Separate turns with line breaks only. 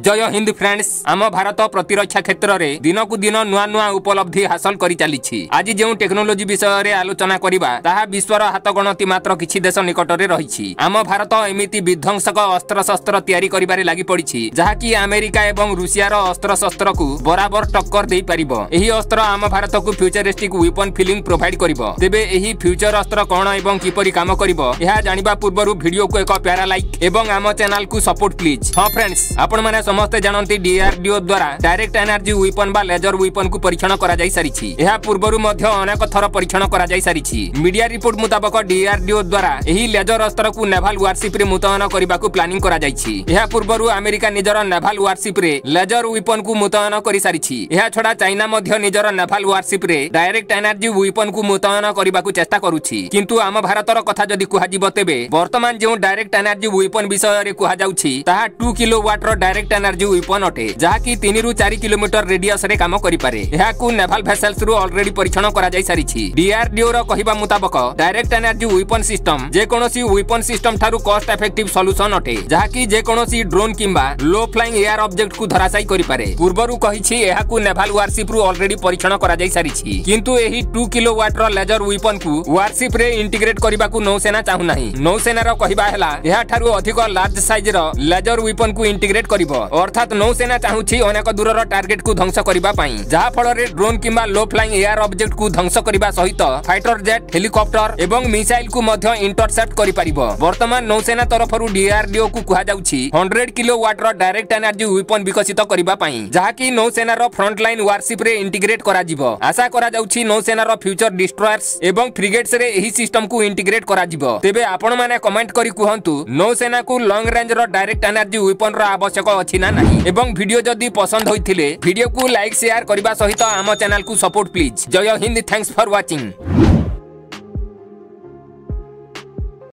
जय हिंद फ्रेंड्स, आम भारत प्रतिरक्षा क्षेत्र में दिन को दिन नुआ नुआ उपलब्धि हासिल कर चली। आज जो टेक्नोलोजी विषय में आलोचना करवा ताहा विश्वर हाथ गणति मात्र किछि देश निकट में रही। आम भारत एमिति विध्वंसक अस्त्र शस्त्र तैयारी करिबारे लागि पड़िछि जहाँकि अमेरिका एवं रूसियार अस्त्र शस्त्र को बराबर टक्कर दे पारिबो। एही अस्त्र आम भारत को फ्यूचरिस्टिक वेपन फिलिंग प्रोवाइड करिबो। तेबे एही फ्यूचर अस्त्र कौन एवं किपरि काम करिबो यह जानिबा पूर्वरु वीडियो को एक प्यारा लाइक एवं आम चैनल को सपोर्ट प्लीज। हाँ फ्रेंड्स, आपण माने समस्ते जानती डीआरडीओ द्वारा डायरेक्ट एनर्जी वेपन बा लेजर वेपन को परीक्षण करा जाई सारिछि। एहा पूर्वरु मध्य अनेक थर परीक्षण करा जाई सारिछि। मीडिया रिपोर्ट मुताबिक डीआरडीओ द्वारा एही लेजर अस्त्र को नेवाल वारशिप रे मुतयन करबा को प्लानिंग करा जाईछि। एहा पूर्वरु अमेरिका निजर नेवाल वारशिप रे लेजर वेपन को मुतयन करि सारिछि। एहा छडा चाइना मध्य निजर नेवाल वारशिप रे डायरेक्ट एनर्जी वेपन को मुतयन करबा को चेष्टा करूछि। किंतु आम भारतर कथा जदि कुहा जिवो तेबे वर्तमान जो डायरेक्ट एनर्जी वेपन विषय रे कुहा जाउछि ताहा 2 किलोवाट रो डायरेक्ट एनर्जी वेपन अटे जहाँकि 3 ରୁ 4 किलोमीटर रेडियस रे काम करि पारे। एहाकू नेवाल वेसल्स रु ऑलरेडी परीक्षण करा जाई सारिछि। डीआरडीओ रो कहिबा मुताबिक डायरेक्ट एनर्जी वेपन सिस्टम जे कोनोसी वेपन सिस्टम थारु कॉस्ट इफेक्टिव सॉल्यूशन अटे जहाँकि जे कोनोसी ड्रोन किंबा लो फ्लाइंग एयर ऑब्जेक्ट को धराशायी करि पारे। पूर्वरु कहिछि एहाकू नेवाल वारशिप रु ऑलरेडी परीक्षण करा जाई सारिछि। किंतु एही 2 किलोवाट रो लेजर वेपन को वारशिप रे इंटीग्रेट करबा को नौसेना चाहु नाही। नौसेना रो कहिबा हैला एहा थारु अधिक लार्ज साइज रो लेजर वेपन को इंटीग्रेट करिवो। अर्थात नौसेना चाहूछि अनेक दूरर टार्गेट को ध्वंस करिबा पई जहा फल रे ड्रोन किंबा लो फ्लाइंग एयर ऑब्जेक्ट को ध्वंस करिबा सहित फाइटर जेट हेलिकॉप्टर एवं मिसाइल को मध्य इंटरसेप्ट करि परिबो। वर्तमान नौसेना तरफरु डीआरडीओ को कुहा जाउछि 100 किलोवाट रो डायरेक्ट एनर्जी वेपन विकसित करिबा पई जहा कि नौसेना रो फ्रंट लाइन वारशिप रे इंटीग्रेट करा जिवो। आशा करा जाउछि नौसेना रो फ्यूचर डिस्ट्रॉयर्स एवं फ्रिगेट्स रे एही सिस्टम को इंटीग्रेट करा जिवो। तेबे आपण माने कमेंट करी कुहंतु नौसेना को लॉन्ग रेंज रो डायरेक्ट एनर्जी वेपन रो आवश्यक अछि ना नहीं। एवं वीडियो जदि पसंद होइथिले वीडियो को लाइक शेयर करबा सहित आम चैनल को सपोर्ट प्लीज। जय हिंद, थैंक्स फॉर वाचिंग।